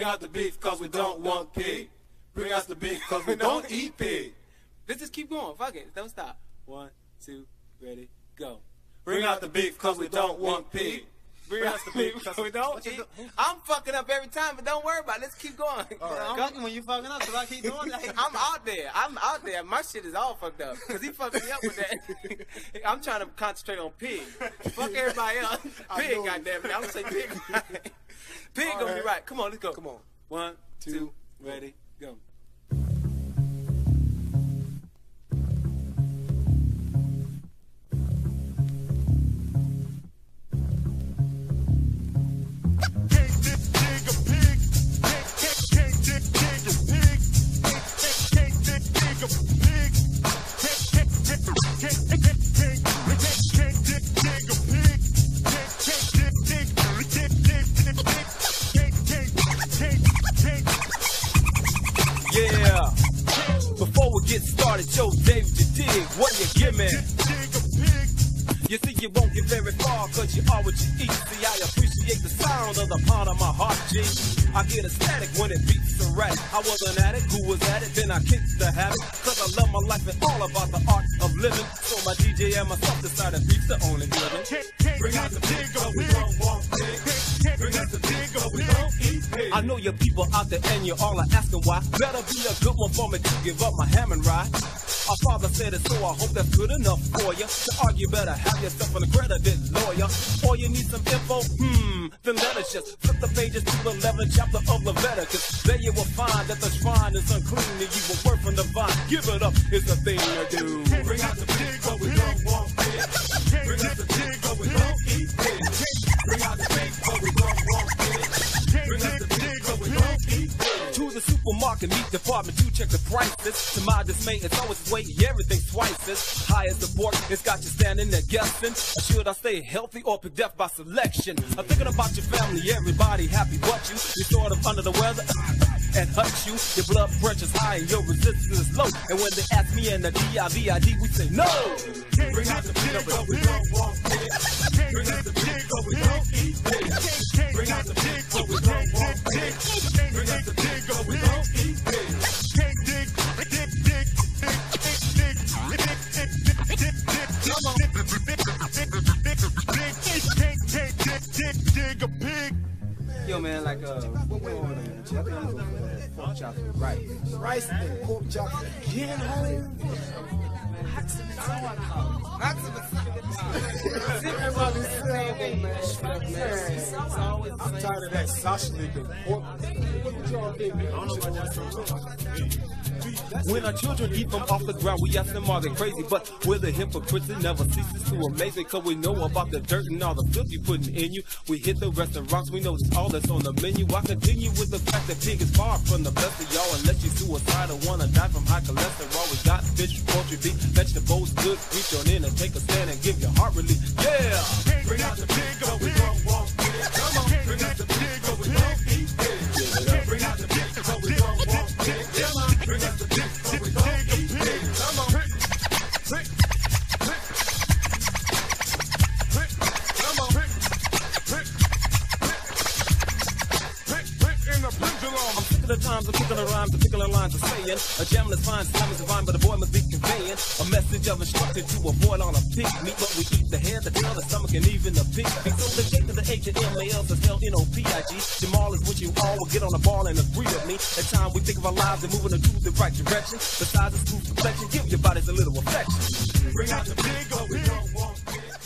out the beef cause we don't want pig. Bring out the beef cause we don't eat pig. Let's just keep going. Fuck it. Don't stop. 1, 2, ready, go. Bring out the beef cause we don't want pig. Bring out the beef cause we don't eat. I'm fucking up every time, but don't worry about it. Let's keep going. I'm fucking when you fucking up, so I keep doing that. I'm out there. My shit is all fucked up. Because he fucked me up with that. I'm trying to concentrate on pig. Fuck everybody else. Pig, goddammit. I'm going to say pig. Pig right. Gonna be right. Come on, let's go. Come on. 1, 2, ready, go. Get started, yo, David, you dig, what you give me? You see, you won't get very far, cause you are what you eat. See, I appreciate the sound of the pound of my heart, G. I get ecstatic when it beats the rat. I was an addict who was at it, then I kicked the habit. Cause I love my life and all about the art of living. So my DJ and myself decided beef's the only living. Bring out the pig, cause we don't want pig. Bring out the pig, cause we don't eat pig. I know your people out there and you all are asking why. Better be a good one for me to give up my ham and rye. Our father said it, so I hope that's good enough for you. To argue, better have yourself an accredited lawyer. Or you need some info, then let us just flip the pages to the 11th chapter of Leviticus. There you will find that the shrine is unclean and you will work from the vine. Give it up, it's the thing to do. Bring out the pig, but we don't want pig. Bring out the pig, but we don't eat pig. Bring out the pig, but we don't want pig. Bring out the pig, but we don't eat pig. To the supermarket meat department to check the prices. To my dismay, it's always weighty, everything's twice as high as the pork. It's got you standing there guessing. Should I stay healthy or pick death by selection? I'm thinking about your family, everybody happy but you. You're sort of under the weather and hurt you. Your blood pressure's high and your resistance is low. And when they ask me and the D-I-V-I-D, we say no. Bring out the pig, but we don't want pig. Bring out the pig, but we don't eat pig. Bring out the pig, but we don't want pig. Bring out the pig, but we don't eat pig. Yo, man, like, what we order? I think I'm going for that pork chop with rice. Rice and pork chop again, homie. I'm tired of that sausage and pork. What y'all think, man? When our children eat from off the ground, we ask them, are they crazy? But we're the hypocrites, it never ceases to amaze me. Cause we know about the dirt and all the filth you putting in you. We hit the restaurants, we know it's all that's on the menu. I continue with the fact that pig is far from the best of y'all. Unless you suicidal, wanna die from high cholesterol. We got fish, poultry, beef, vegetables, good. Reach on in and take a stand and give your heart relief. Yeah! Bring out the pig, but we don't want pig. Come on, bring out the pig, but we don't eat pig. Bring out the pig, but we don't want pig. Come on, bring out the pig, but we don't eat pig. Come on, in the pendulum. I'm sick of the times, I'm sick of the rhymes, particular lines of saying. A jamming is fine, slamming is fine, but a boy must be conveying a message of instruction to avoid all the pig meat. But we eat the head, the tail, the stomach, and even the pig. So the J to the H to M-A-L says L-N-O-P-I-G. Jamal is what you all will get on the ball and agree with me. At time we think of our lives and moving into the right direction. Besides the smooth perfection, give your bodies a little affection. Bring out the pig, but we don't want pig.